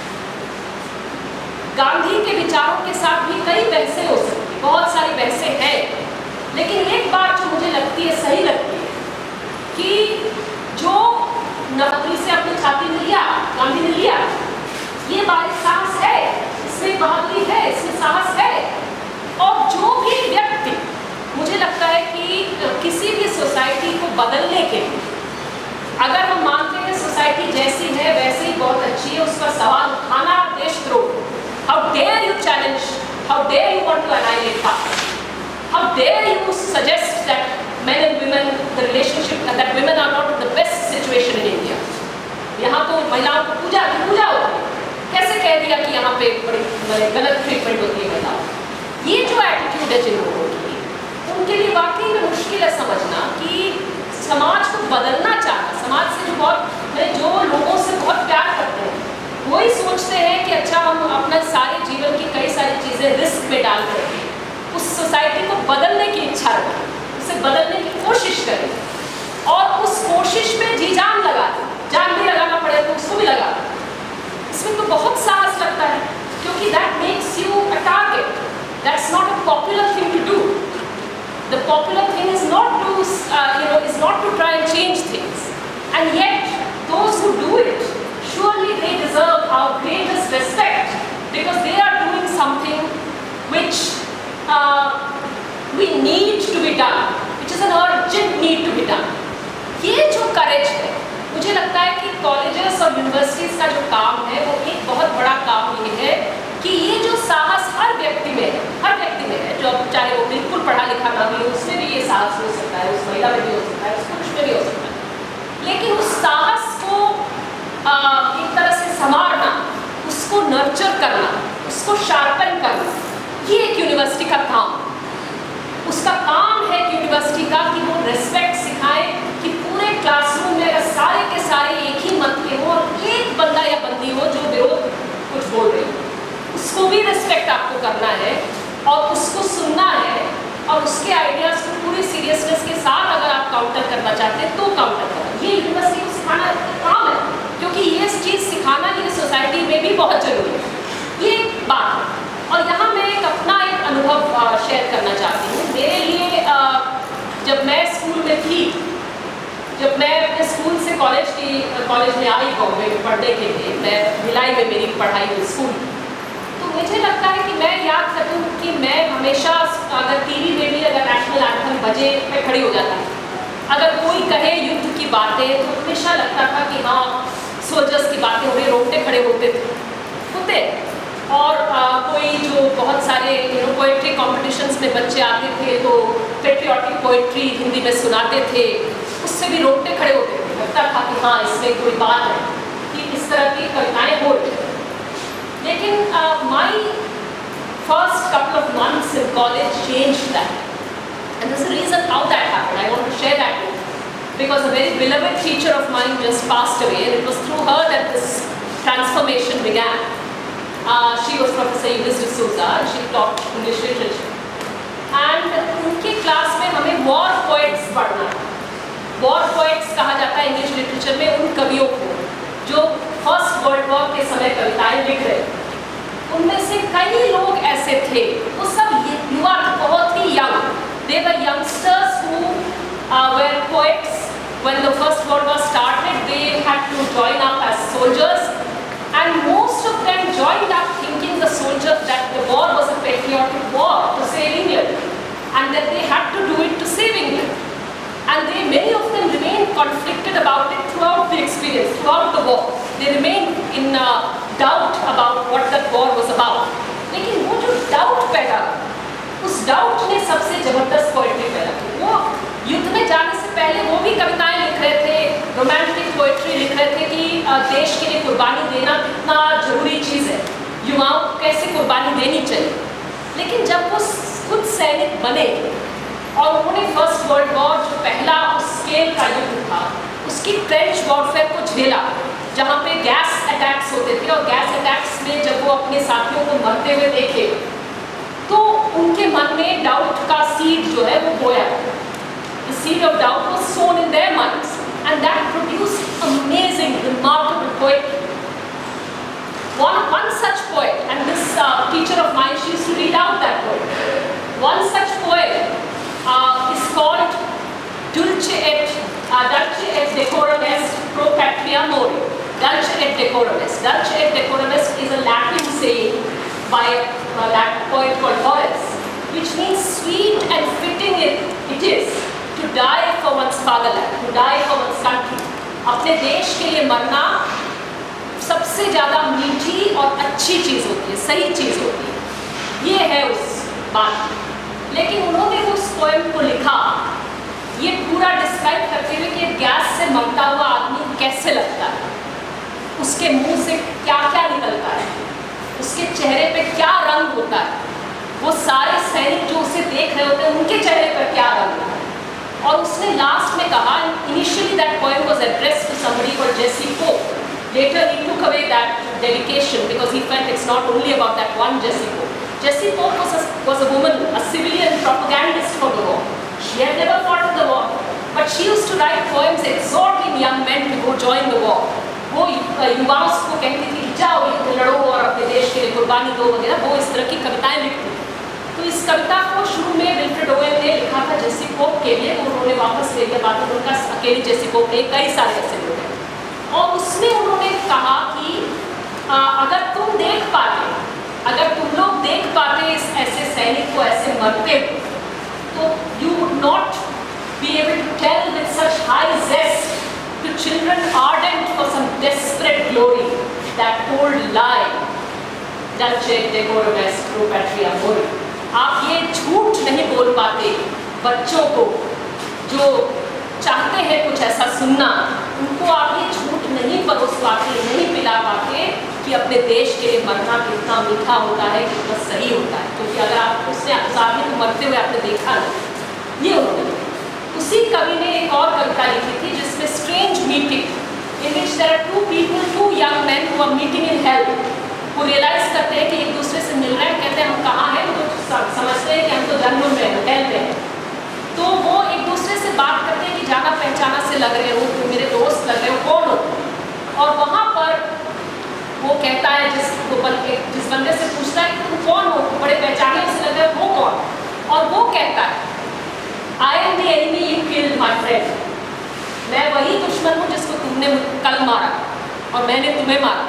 गांधी के विचारों के साथ भी कई बहसें हो सकती, बहुत सारी बहसें हैं, लेकिन एक बात जो मुझे लगती है सही लगती है कि जो नौकरी से अपनी छाती में लिया, गांधी ने लिया, ये बात साहस है, इसमें बहादुरी है, इसमें साहस है। और जो भी व्यक्ति, मुझे लगता है कि किसी भी सोसाइटी को बदलने के लिए अगर हम मानते हैं सोसाइटी जैसी है वैसे ही बहुत अच्छी है, उसका सवाल उठाना देशद्रोह। How dare you challenge? How dare you want to annihilate power? How dare you suggest that men and women, the relationship, that women are not in the best situation in India? यहाँ तो महिलाओं को पूजा होती है, कैसे कह दिया कि यहाँ पे बड़ी गलत ट्रीटमेंट होती है महिलाओं? ये जो एटीट्यूड है जिन लोगों की, उनके लिए वाकई में मुश्किल है समझना कि समाज को बदलना चाहना, समाज से जो लोगों से बहुत प्यार करते हैं वही सोचते हैं कि अच्छा हम अपना सारे जीवन की कई सारी चीज़ें रिस्क में डाल करके उस सोसाइटी को बदलने की इच्छा रखें, उसे बदलने की कोशिश करें और उस कोशिश में जी जान लगा दें, जान भी लगाना पड़े तो उसको भी लगा दें। इसमें तो बहुत साहस लगता है क्योंकि that makes you a target, that's not a popular thing to do. The popular thing is not to try and change things, and yet those who do it, surely they deserve our greatest respect because they are doing something which we need to be done, which is an urgent need to be done. ये जो courage है, मुझे लगता है कि कॉलेजेस और यूनिवर्सिटीज़ का जो काम है वो एक बहुत बड़ा काम ये है कि ये जो साहस हर व्यक्ति में है, जो चाहे वो बिल्कुल पढ़ा लिखा ना भी हो उसमें भी ये साहस हो सकता है, उस महिला में भी हो सकता है, उस पुरुष में भी हो सकता है, लेकिन उस साहस को एक तरह से संवारना, उसको नर्चर करना, उसको शार्पन करना, ये एक यूनिवर्सिटी का काम। उसका काम है कि यूनिवर्सिटी का कि वो रेस्पेक्ट सिखाए कि पूरे क्लासरूम में अगर सारे के सारे एक ही मत के हो और एक बंदा या बंदी हो जो विरोध कुछ बोल रही हो, उसको भी रेस्पेक्ट आपको करना है और उसको सुनना है और उसके आइडियाज़ को पूरी सीरियसनेस के साथ अगर आप काउंटर करना चाहते हैं तो काउंटर करें। ये यूनिवर्सिटी को सिखाना काम है क्योंकि ये चीज़ सिखाना ये सोसाइटी में भी बहुत ज़रूरी है। ये बात है और यहाँ मैं अपना एक अनुभव शेयर करना चाहती हूँ। मेरे लिए जब मैं स्कूल में थी, जब मैं अपने स्कूल से कॉलेज में आई बॉम्बे में पढ़ने के लिए, मैं भिलाई में मेरी पढ़ाई हुई स्कूल, तो मुझे लगता है कि मैं याद करती हूँ कि मैं हमेशा अगर टीवी में भी अगर नेशनल एंथम बजे मैं खड़ी हो जाती थी। अगर कोई कहे युद्ध की बातें तो हमेशा लगता था कि हाँ सोल्जर्स की बातें हो रही, रोंगटे खड़े होते और कोई जो बहुत सारे पोइट्री कॉम्पिटिशन्स में बच्चे आते थे तो पेट्रियाटिक पोइट्री हिंदी में सुनाते थे, उससे भी रोंगटे खड़े होते थे, लगता था कि हाँ इसमें कोई बात है कि इस तरह की कविताएँ हो रही। लेकिन my first couple of months in college changed that, and there's a reason how that happened. I want to share that with you because a very beloved teacher of mine just passed away, and it was through her that this transformation began. She was Professor Eunice D'Souza, and she taught English literature. And उनकी क्लास में हमें war poets पढ़ना, war poets कहा जाता है इंग्लिश लिटरेचर में उन कवियों को जो फर्स्ट वर्ल्ड वॉर के समय कविताएं लिख रहे थे। उनमें से कई लोग ऐसे थे, वो सब युवा बहुत ही young, they were youngsters who were poets when the first world war started. They had to join up as soldiers, and most of them joined up thinking that the war was a patriotic war to save England, and that they had to do it to save England. And many of them remained conflicted about it throughout the experience, throughout the war. They remained in doubt about what that war was about. लेकिन वो जो doubt पैदा, उस doubt ने सबसे जबरदस्त पोएट्री पैदा की। वो युद्ध में जाने से पहले वो भी कविताएं लिख रहे थे, रोमांटिक पोएट्री लिख रहे थे कि देश के लिए कुर्बानी देना कितना जरूरी चीज़ है, युवाओं को कैसे कुर्बानी देनी चाहिए। लेकिन जब वो खुद सैनिक बने और उन्होंने फर्स्ट वर्ल्ड वॉर, जो पहला उस स्केल का युद्ध था, उसकी ट्रेंच वॉरफेयर को झेला, जहाँ पे गैस अटैक्स होते थे, और गैस अटैक्स में जब वो अपने साथियों को मरते हुए देखे तो उनके मन में डाउट का सीड जो है वो बोया। The seed of doubt was sown in their minds, and that produced amazing, remarkable poetry. One such poet, and this teacher of mine, she used to read out that poet. One such poet is called Dulce et decorum est pro patria mori. Dulce et decorum est. Dulce et decorum est is a Latin saying by a Latin poet called Horace, which means sweet and fitting it is to die for one's fatherland, to die for one's country. अपने देश के लिए मरना सबसे ज़्यादा मीठी और अच्छी चीज़ होती है, सही चीज़ होती है। ये है उस बात। लेकिन उन्होंने उस पोएम को लिखा ये पूरा डिस्क्राइब करते हुए कि गैस से मरता हुआ आदमी कैसे लगता है, उसके मुंह से क्या क्या निकलता है, उसके चेहरे पे क्या रंग होता है, वो सारे सैनिक जो उसे देख रहे होते हैं उनके चेहरे पर क्या रंग होता है। और उसने लास्ट में कहा, initially that poem was addressed to somebody called Jessie Pope. Later he took away that dedication because he felt it's not only about that one Jessie Pope. Jessie Pope was a woman, a civilian propagandist for the war. She had never fought in the war, but she used to write poems exhorting young men to go join the war. वो युवाओं को कहती थी जाओ युद्ध लड़ो और अपने देश के लिए कुर्बानी दो वगैरह, वो इस तरह की कविताएं लिखती। तो इस कविता को शुरू में विल्फ्रेड ओवेन ने लिखा था जेसी पोप के लिए, उन्होंने वापस ले लिया, बात उनका अकेली जेसी पोप ने, कई सारे ऐसे लोग हैं। और उसमें उन्होंने कहा कि अगर तुम देख पाते, अगर तुम लोग देख पाते इस ऐसे सैनिक को ऐसे मरते हुए, तो you would not be able to tell with such high zest to children ardent for some desperate glory that old lie, dulce decorum est pro patria mori. आप ये झूठ नहीं बोल पाते बच्चों को जो चाहते हैं कुछ ऐसा सुनना, उनको आप ये झूठ नहीं परोस पाते, नहीं पिला पाते कि अपने देश के लिए मरना कितना मीठा होता है, कितना सही होता है। क्योंकि अगर आप उसने उस आदमी को मरते हुए आपने देखा नहीं, ये उन्होंने। उसी कवि ने एक और कविता लिखी थी जिसमें Strange Meeting in which there are two people, two young man who are meeting in hell, वो रियलाइज करते हैं कि एक दूसरे से मिल रहे हैं, कहते हैं हम कहाँ हैं, तो समझते हैं कि हम तो जन्म में हैं, हेल में हैं। तो वो एक दूसरे से बात करते हैं कि जाना पहचाना से लग रहे हो, तुम मेरे दोस्त लग रहे हो, कौन हो। और वहाँ पर वो कहता है जिस बंदे से पूछता है कि तुम कौन हो, बड़े पहचाने से लग रहे हो, वो कौन। और वो कहता है I am the enemy you killed my friend. मैं वही दुश्मन हूँ जिसको तुमने कल मारा और मैंने तुम्हें मारा,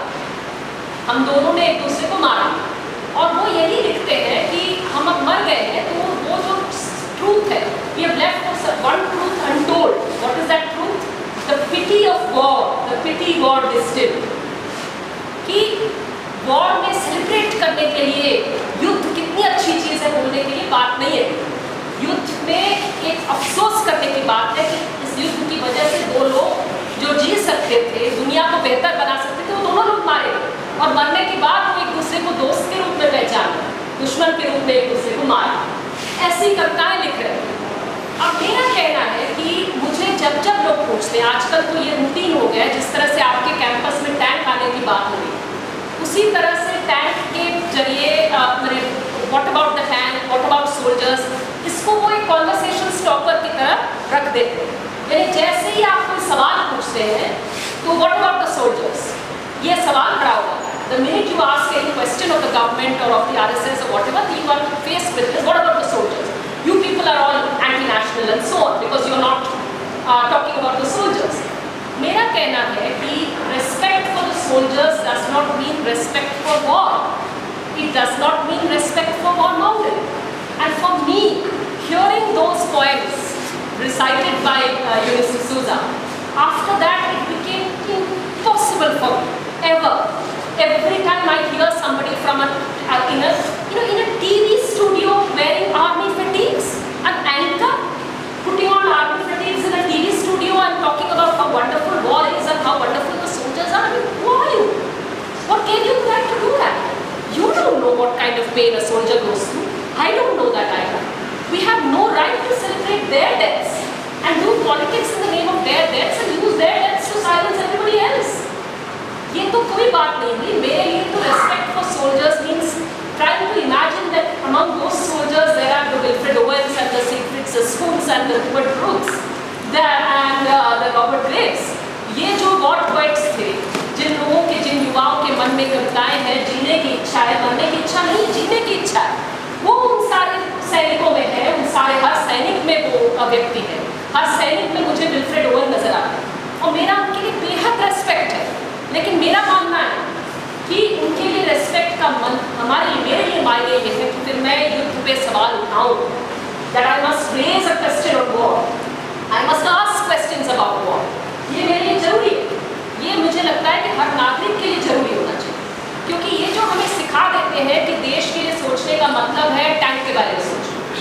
हम दोनों ने एक दूसरे को मारा। और वो यही लिखते हैं कि हम अब मर गए हैं, तो वो जो ट्रूथ है, we have left one truth untold. What is that truth? The pity of war, the pity war distilled. कि वॉर में सेलिब्रेट करने के लिए युद्ध कितनी अच्छी चीज़ है बोलने के लिए बात नहीं है। युद्ध में एक अफसोस करने की बात है कि इस युद्ध की वजह से दो लोग जो जी सकते थे, दुनिया को बेहतर बना सकते थे, वो दोनों लोग मारे और मरने के बाद वो एक दूसरे को दोस्त के रूप में पहचाना, दुश्मन के रूप में एक दूसरे को मारा। ऐसी कविताएं लिख रहे हैं। अब मेरा कहना है कि मुझे जब जब लोग पूछते हैं, आजकल तो ये रूटीन हो गया है, जिस तरह से आपके कैंपस में टैंक आने की बात हो रही, उसी तरह से टैंक के जरिए what about the tank, what about soldiers, इसको वो एक कॉन्वर्सेशन स्टॉपर की तरह रख देते हैं। यानी जैसे ही आप कोई सवाल पूछते हैं तो व्हाट अबाउट द सोल्जर्स, ये सवाल खड़ा होता है। The minute you ask any question of the government or of the RSS or whatever, you are faced with this, what about the soldiers? You people are all anti-national and so on because you are not talking about the soldiers. मेरा कहना है कि respect for the soldiers does not mean respect for war. It does not mean respect for war mountain. And for me, hearing those poems recited by Eunice D'Souza, after that it became impossible for me, ever. Every time I hear somebody from in a TV studio wearing army fatigues, an anchor putting on army fatigues in a TV studio and talking about how wonderful war is and how wonderful the soldiers are. I mean, who are you? What gave you the right to do that? You don't know what kind of pain a soldier goes through. I don't know that either. We have no right to celebrate their deaths and do politics in the name of their deaths and use their deaths to silence everybody else. ये तो कोई बात नहीं हुई. मेरे लिए तो respect for soldiers means trying to imagine that among those soldiers there are the Wilfred Owens and the Siegfried Sassoons and the Rupert Brooks there and the Robert Graves. ये जो वॉर पोएट्स थे, जिन लोगों के, जिन युवाओं के मन में कविताएं हैं, जीने की इच्छा है, मरने की इच्छा नहीं, जीने की इच्छा है, वो उन सारे सैनिकों में है. उन सारे हर सैनिक में वो व्यक्ति है. हर सैनिक में मुझे विल्फ्रेड ओवन नजर आता है और मेरा उनके लिए बेहद रेस्पेक्ट है. लेकिन मेरा मानना है कि उनके लिए रेस्पेक्ट का मन हमारे लिए, मेरे लिए मायने ये है कि फिर मैं युद्ध पे सवाल उठाऊं. That I must raise a question of war. I must ask questions about war. ये मेरे लिए जरूरी है. ये मुझे लगता है कि हर नागरिक के लिए जरूरी होना चाहिए, क्योंकि ये जो हमें सिखा देते हैं कि देश के लिए सोचने का मतलब है टैंक के बारे में सोचना.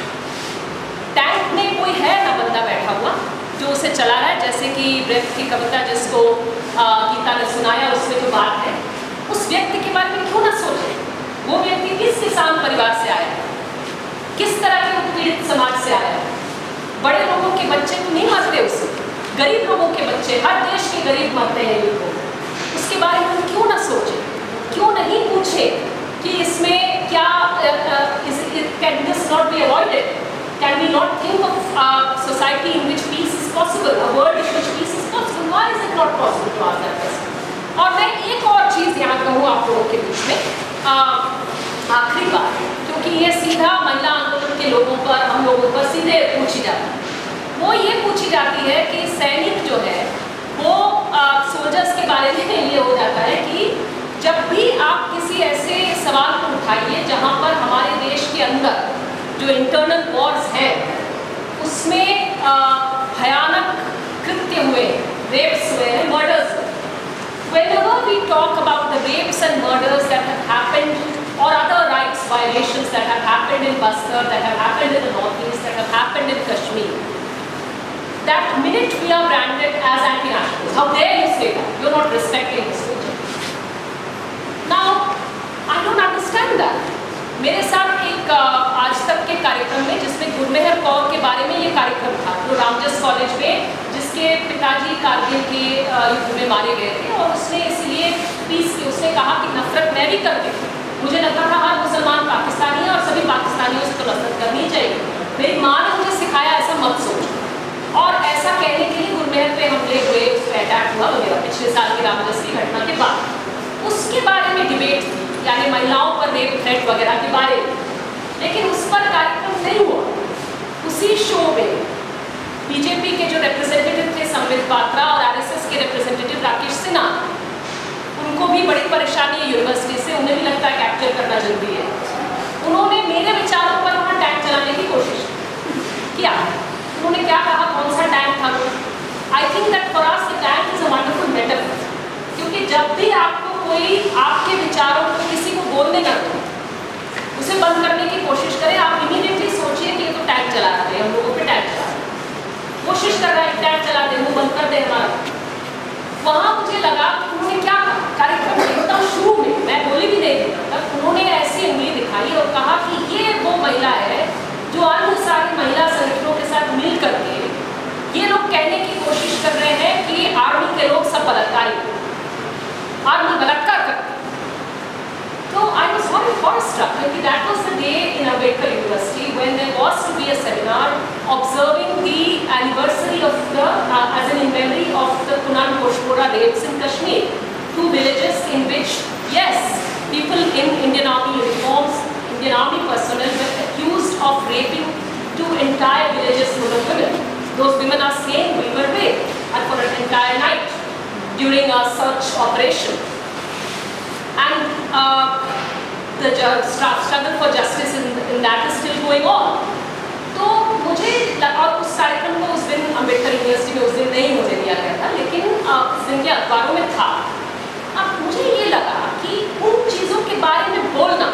टैंक में कोई है ना बंदा बैठा हुआ जो उसे चला रहा है. जैसे कि ब्रेथ की कविता जिसको गीता ने सुनाया, उसमें जो बात है, उस व्यक्ति के बारे में क्यों ना सोचे. वो व्यक्ति किस किसान परिवार से आया, किस तरह के उत्पीड़ित समाज से आया. बड़े लोगों के बच्चे तो नहीं मरते उससे, गरीब लोगों के बच्चे, हर देश के गरीब मरते हैं युद्ध को. उसके बारे में हम क्यों ना सोचे, क्यों नहीं पूछे कि इसमें क्या, can this not be avoided, can we not think of society in which peace is possible, a world in which peace is possible, why is it not possible to ask that question. और मैं एक और चीज़ यहाँ कहूँ आप लोगों के बीच में, आखिरी बात, क्योंकि ये सीधा महिला आंदोलन के लोगों पर, हम लोगों पर सीधे पूछी जाती है. वो ये पूछी जाती है कि सैनिक जो है वो सोल्जर्स के बारे में ये हो जाता है कि जब भी आप किसी ऐसे सवाल को उठाइए जहाँ पर हमारे देश के अंदर जो इंटरनल वॉर्स हैं उसमें भयानक कृत्य हुए, रेप्स हुए, मर्डर्स हुए. Whenever we talk about the rapes and murders that have happened or other rights violations that have happened in Bastar, that have happened in the Northeast, that have happened in Kashmir, that minute we are branded as anti-nationals. How dare you say that? You're not respecting the soldier. Now, I don't understand that. मेरे साथ एक आज तक के कार्यक्रम में, जिसमें गुरमेहर कौर के बारे में ये कार्यक्रम था, जो रामजस कॉलेज में, जिसके पिताजी कारगिल के युद्ध में मारे गए थे, और उसने इसलिए पीस की, उसने कहा कि नफरत मैं भी करती हूँ. मुझे लगता था हर मुसलमान पाकिस्तानी है और सभी पाकिस्तानियों से तो नफरत करनी चाहिए. मेरी माँ ने मुझे सिखाया ऐसा मत सोच, और ऐसा कहने के लिए गुरमेहर पे हमले हुए, उस पर अटैक हुआ वगैरह पिछले साल की रामजस की घटना के बाद. उसके बारे में डिबेट थी, यानी महिलाओं पर रेप थ्रेट वगैरह के बारे में, लेकिन उस पर कार्यक्रम नहीं हुआ. उसी शो में बीजेपी के जो रिप्रेजेंटेटिव थे संबित पात्रा और आरएसएस के रिप्रेजेंटेटिव राकेश सिन्हा, उनको भी बड़ी परेशानी है यूनिवर्सिटी से, उन्हें भी लगता है कैप्चर करना जरूरी है. उन्होंने मेरे विचारों पर वहाँ टैंक चलाने की कोशिश किया. उन्होंने क्या कहा, कौन सा टैंक था वो? I think that for us the tank is a wonderful metaphor, क्योंकि जब भी आपको कोई आपके विचारों को किसी को बोलने ना दे, उसे बंद करने की कोशिश करे, आप इमीडिएटली सोचिए कि ये तो टैंक चला रहे हैं, हम लोगों पे टैंक चला रहे हैं, कोशिश कर रहा है टैंक चला दे, वो बंद कर दे हमारा. वहाँ मुझे लगा कि उन्होंने क्या कहा कार्यक्रम में, एकदम शुरू में, मैं बोली भी नहीं थी तब, उन्होंने ऐसी उंगली दिखाई और कहा कि ये वो महिला है जो अन्य सारी महिला संगठनों के साथ मिल करके ये लोग कहने की कोशिश कर रहे हैं कि आर्मी के लोग सब बलात्कारी, आर्मी बलात्कार करते. तो आई वॉज वेरी horror-struck, क्योंकि that was the day in Ambedkar University when there was to be a seminar observing the anniversary of the, as in memory of the Kunan Poshpora rapes in Kashmir, 2 villages in which, yes, people in Indian Army uniforms, Indian Army personnel were accused of raping 2 entire villages full of women. Those women are saying we were raped, and for an entire night during a search operation. And the struggle for justice in that is still going on. तो मुझे, और उस कार्यक्रम को उस दिन अम्बेडकर यूनिवर्सिटी में उस दिन नहीं मुझे दिया गया था, लेकिन उस दिन के अखबारों में था. अब मुझे ये लगा कि उन चीज़ों के बारे में बोलना,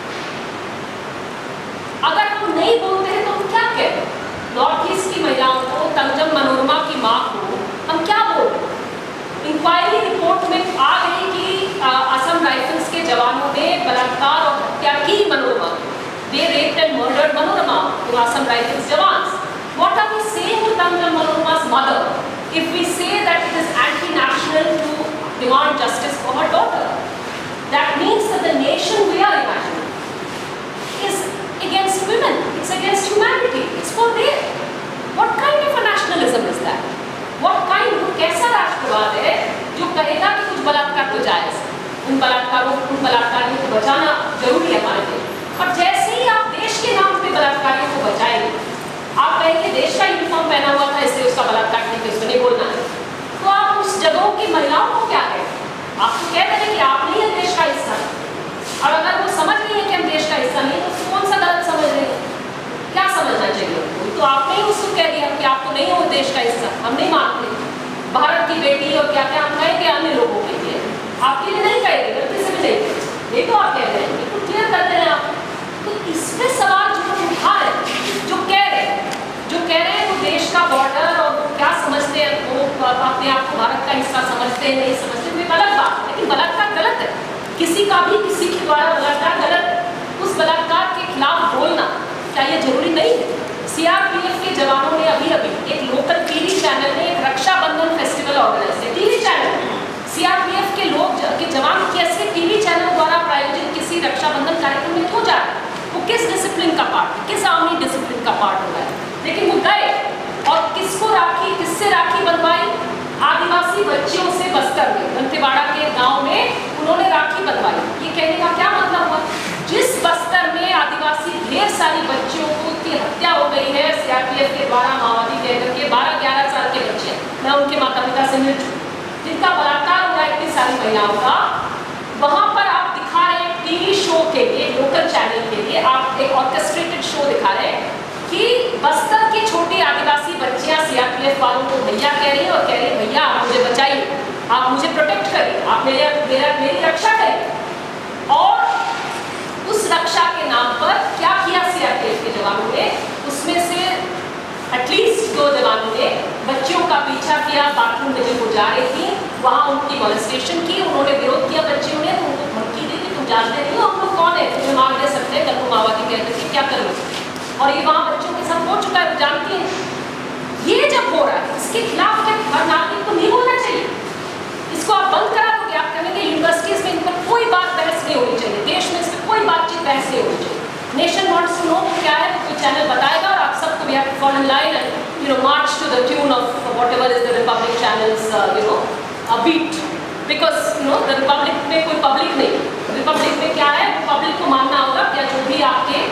अगर हम नहीं बोलते हैं तो हम क्या कहें? नॉर्थ ईस्ट की महिलाओं को, तंजम मनोरमा की माँ को हम क्या बोलें? इंक्वायरी रिपोर्ट में आ गई कि असम राइफल्स के जवानों ने बलात्कार और हत्या की Manorama, they rape If we say that it is anti-national to demand justice for her daughter, that means that the nation we are imagining is against women, it's against humanity, it's for their. What kind of a nationalism is that? What kind of, कैसा राष्ट्रवाद है जो कहेगा कि कुछ बलात्कार तो जायज, उन बलात्कारियों को बचाना जरूरी है हमारे लिए, और जैसे ही आप देश के नाम पे बलात्कारियों को बचाएंगे, आप कहेंगे देश का यूनिफॉर्म पहना हुआ था इसलिए उसका बलात्कार नहीं, उसको नहीं बोलना है, तो आप उस जगहों की महिलाओं को क्या कहें? आप तो कह रहे हैं कि आप नहीं है देश का हिस्सा, और अगर वो समझ रही है कि हम देश का हिस्सा नहीं, तो कौन सा गलत समझ रहे हैं? क्या समझना चाहिए? तो आपने ही उसको कह दिया कि आप तो नहीं हो देश का हिस्सा, हम नहीं मानते, भारत की बेटी और क्या क्या हम कहेंगे अन्य लोगों के लिए, आपके लिए नहीं कहेंगे, गलती से भी नहीं, ये तो आप कह रहे हैं, बिल्कुल क्लियर करते हैं आप। तो इसमें सवाल जो हम उठा रहे हैं, जो कह रहे हैं वो देश का बॉर्डर और क्या समझते हैं, वो अपने आप को भारत का हिस्सा समझते हैं नहीं समझते, वो अलग बात है, लेकिन बलात्कार गलत है, किसी का भी किसी के द्वारा बलात्कार गलत है, उस बलात्कार के खिलाफ बोलना क्या ये जरूरी नहीं है? सीआरपीएफ के जवानों ने अभी एक लोकल टीवी चैनल ने एक रक्षाबंधन फेस्टिवल ऑर्गेनाइज किया, टीवी चैनल, सीआरपीएफ के लोग के जवान कैसे टीवी चैनल द्वारा प्रायोजित किसी रक्षाबंधन कार्यक्रम में क्यों जा रहे हैं? वो किस डिसिप्लिन का पार्ट, किस आर्मी डिसिप्लिन का पार्ट हो रहा है? लेकिन वो गए और किससे राखी बंधवाई? आदिवासी बच्चियों से बस्तर में, दंतेवाड़ा के गांव में उन्होंने राखी बंधवाई। ये कहने का क्या मतलब हुआ? जिस बस्तर में आदिवासी ढेर सारी बच्चियों की हत्या हो गई है सीआरपीएफ के द्वारा, माओवादी कहकर के 12-11 साल के बच्चे, मैं उनके माता पिता से मिल चुकी, जिनका बलात्कार हुआ इतनी सारी महिलाओं का, वहां पर आप दिखा रहे हैं टीवी शो के लिए, लोकल चैनल के लिए आप एक ऑर्केस्ट्रेटेड शो दिखा रहे हैं कि बस्तर की छोटी आदिवासी बच्चियां सीआरपीएफ वालों को भैया कह रही है और कह रही है भैया आप मुझे बचाइए, आप मुझे प्रोटेक्ट करिए, आप मेरी रक्षा करिए। और उस रक्षा के नाम पर क्या किया सीआरपीएफ के जवानों ने? उसमें से एटलीस्ट 2 जवानों ने बच्चियों का पीछा किया, बाथरूम में जब वो जा रही थी वहाँ उनकी मॉलेस्टेशन की, उन्होंने विरोध किया बच्चियों ने, तो उनको धमकी दी कि तुम जानते नहीं हो हम लोग कौन है, तुम्हें मार दे सकते हैं, कल को माओवादी कहते थे क्या करोगे, और ये वहाँ बच्चों के साथ हो चुका है, जानती हैं। ये जब हो रहा है इसके खिलाफ क्या हर नागरिक को नहीं बोलना चाहिए? इसको आप बंद करा दोगे, आप कहेंगे यूनिवर्सिटीज में इन पर कोई बात बहस नहीं होनी चाहिए, देश में इस पर कोई बातचीत बहस नहीं होनी चाहिए, नेशन वांट्स टू नो क्या है, कोई चैनल बताएगा और आप सबको we have to follow in line and march to the tune of whatever is the Republic channel's beat, because the republic में कोई पब्लिक नहीं, रिपब्लिक में क्या है, पब्लिक को मानना होगा क्या जो भी आपके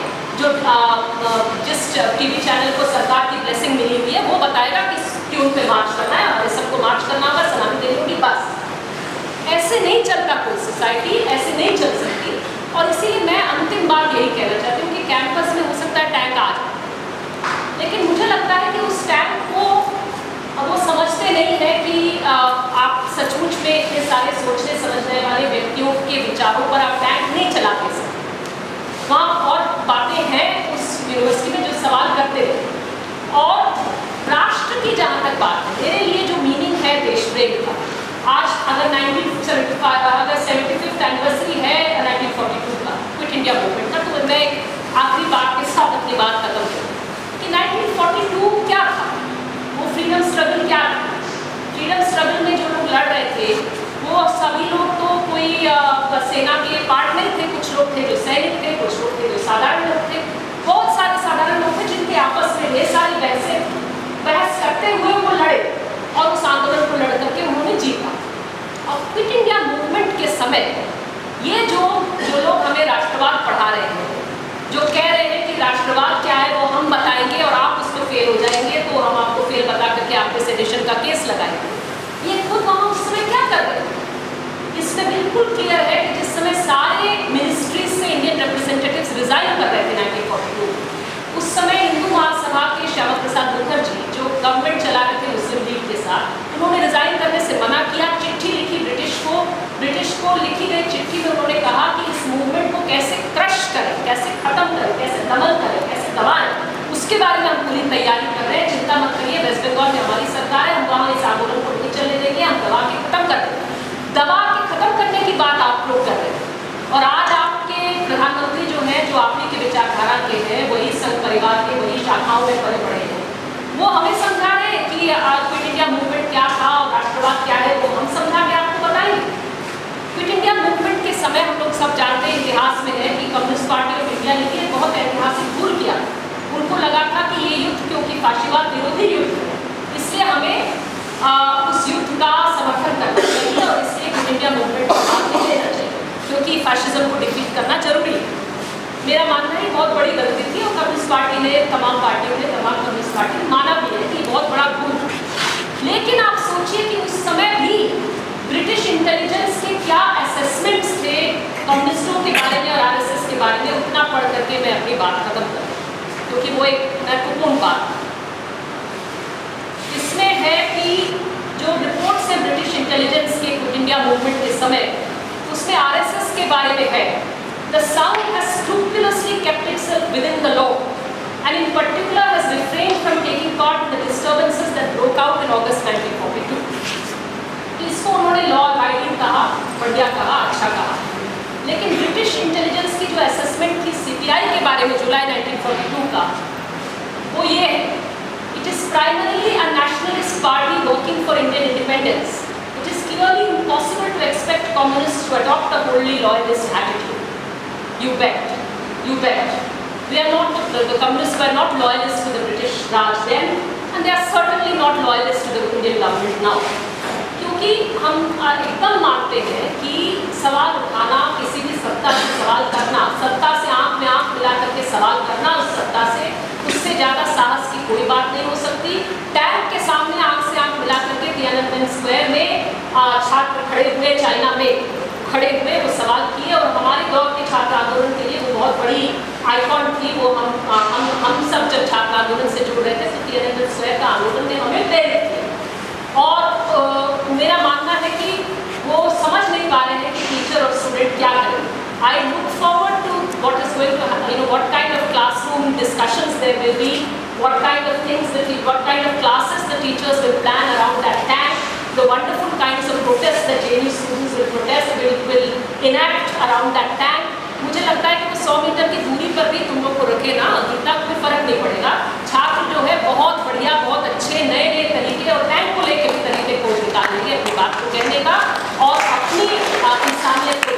जिस टीवी चैनल को सरकार की ब्लेसिंग मिली हुई है वो बताएगा किस ट्यून पे मार्च करना है, हमारे सबको मार्च करना होगा, सलामी देनी होगी, बस। ऐसे नहीं चलता कोई सोसाइटी, ऐसे नहीं चल सकती। और इसीलिए मैं अंतिम बात यही कहना चाहती हूँ कि कैंपस में हो सकता है टैंक आ जाए, लेकिन मुझे लगता है कि उस टैंक को वो समझते नहीं है कि आप सचमुच में इतने सारे सोचने समझने वाले व्यक्तियों के विचारों पर आप टैंक नहीं चला सकते। वहाँ और बातें हैं उस यूनिवर्सिटी में जो सवाल करते हैं। और राष्ट्र की जहाँ तक बात है, मेरे लिए जो मीनिंग है देश प्रेम का, आज अगर 75th एनिवर्सरी है 1942 का, क्विट इंडिया मूवमेंट का, तो मैं आखिरी बात के साथ अपनी बात खत्म करूँ कि 1942 क्या था, वो फ्रीडम स्ट्रगल क्या था। फ्रीडम स्ट्रगल में जो लोग लड़ रहे थे वो सभी लोग तो कोई सेना के पार्ट नहीं थे, कुछ लोग थे जो सैनिक थे, कुछ लोग थे जो साधारण लोग थे, बहुत सारे साधारण लोग थे जिनके आपस में ढेर सारी बहस करते हुए वो लड़े और उस आंदोलन को लड़ करके उन्होंने जीता। और क्विट इंडिया मूवमेंट के समय ये जो लोग हमें राष्ट्रवाद पढ़ा रहे हैं, जो कह रहे हैं कि राष्ट्रवाद क्या है वो हम बताएंगे और आप उसमें फेल हो जाएंगे तो हम आपको फेल बता करके आपके सेडिशन का केस लगाएंगे, ये खुद वहाँ उस समय क्या कर रहे हैं? इसमें बिल्कुल क्लियर है कि जिस समय सारे मिनिस्ट्रीज से इंडियन रिप्रेजेंटेटिव्स रिजाइन कर रहे थे 1942, उस समय हिंदू महासभा के श्यामा प्रसाद मुखर्जी जो गवर्नमेंट चला रहे थे मुस्लिम लीग के साथ, उन्होंने रिजाइन करने से मना किया, चिट्ठी लिखी ब्रिटिश को लिखी गई चिट्ठी में उन्होंने कहा कि इस मूवमेंट को कैसे क्रश करें, कैसे खत्म करें, कैसे दमन करें, कैसे दबाएं, उसके बारे में हम पूरी तैयारी कर रहे हैं, चिंता मत करिए, वेस्ट बंगाल में हमारी सरकार है, हम वहाँ इस आंदोलन को नहीं चलने देंगे, हम दबा के खत्म कर देंगे। दबा के खत्म करने की बात आप लोग कर रहे हैं और आज आपके प्रधानमंत्री जो हैं, जो आप ही के विचारधारा के हैं, वही संघ परिवार के वही शाखाओं में पड़े हैं, वो हमें समझा रहे हैं कि क्विट इंडिया मूवमेंट क्या क्या है वो हम समझा के आपको बताएंगे। क्विट इंडिया मूवमेंट के समय हम लोग सब जानते हैं, इतिहास में है कि कम्युनिस्ट पार्टी ऑफ इंडिया ने भी बहुत ऐतिहासिक भूल किया। उनको लगा था कि ये युद्ध क्योंकि फाशीवाद विरोधी युद्ध है, इसलिए हमें उस युद्ध का समर्थन करना चाहिए और इसलिए क्विट इंडिया मूवमेंट को साथ नहीं लेना चाहिए, क्योंकि फाशिज्म को डिफीट करना जरूरी है। मेरा मानना है बहुत बड़ी गलती थी और कम्युनिस्ट पार्टी ने, तमाम पार्टियों ने, तमाम कम्युनिस्ट पार्टी ने माना भी है कि बहुत बड़ा भूल था। लेकिन आप सोचिए कि उस समय भी ब्रिटिश इंटेलिजेंस के क्या असेसमेंट्स थे कम्युनिस्टों के बारे में और आरएसएस के बारे में, उतना पढ़ करके मैं अपनी बात खत्म करूँ, क्योंकि वो एक महत्वपूर्ण बात इसमें है कि जो रिपोर्ट्स है ब्रिटिश इंटेलिजेंस के क्विट इंडिया मूवमेंट के समय, उसमें आरएसएस के बारे में है The South has scrupulously kept itself within the law and in particular has refrained from taking part in the disturbances that broke out in August 1942. इसको उन्होंने लॉ अबाइडिंग कहा, बढ़िया कहा, अच्छा कहा। लेकिन ब्रिटिश इंटेलिजेंस की जो असेसमेंट थी सीपीआई के बारे में जुलाई 1942 का, वो ये है, it is primarily a nationalist party working for Indian independence. It is clearly impossible to expect communists to adopt a wholly loyalist attitude. You bet. You bet. We are not, the communists were not loyalists to the British Raj then, and they are certainly not loyalists to the Indian government now. क्योंकि हम एकदम मानते हैं कि सवाल उठाना, किसी भी सत्ता से सवाल करना, सत्ता से आंख में आंख मिला करके सवाल करना उस सत्ता से, उससे ज़्यादा साहस की कोई बात नहीं हो सकती। टैंक के सामने आंख से आंख मिला करके तियाननमेन स्क्वायर में छात्र खड़े हुए, चाइना में खड़े हुए, वो सवाल किए और हमारे दौर के छात्र आंदोलन के लिए वो बहुत बड़ी आइकॉन थी। वो हम सब जब छात्र आंदोलन से जुड़ रहे थे तो तियाननमेन स्क्वायर का आंदोलन ने हमें प्रेरित किया। और मेरा मानना है कि वो समझ नहीं पा रहे हैं कि टीचर और स्टूडेंट क्या करें। I look forward to what is going to happen, what kind of classroom discussions there will be, what kind of things what kind of classes the teachers will plan around that tank, the wonderful kinds of protests that JNU students will enact around that tank. मुझे लगता है कि वो 100 मीटर की दूरी पर भी तुम लोग को रखे ना, इतना कोई फर्क नहीं पड़ेगा। छात्र जो है बहुत बढ़िया, बहुत अच्छे नए नए तरीके और टैंक को लेकर भी तरीके को निकालेंगे अपनी बात को कहने का और अपनी इंसानियत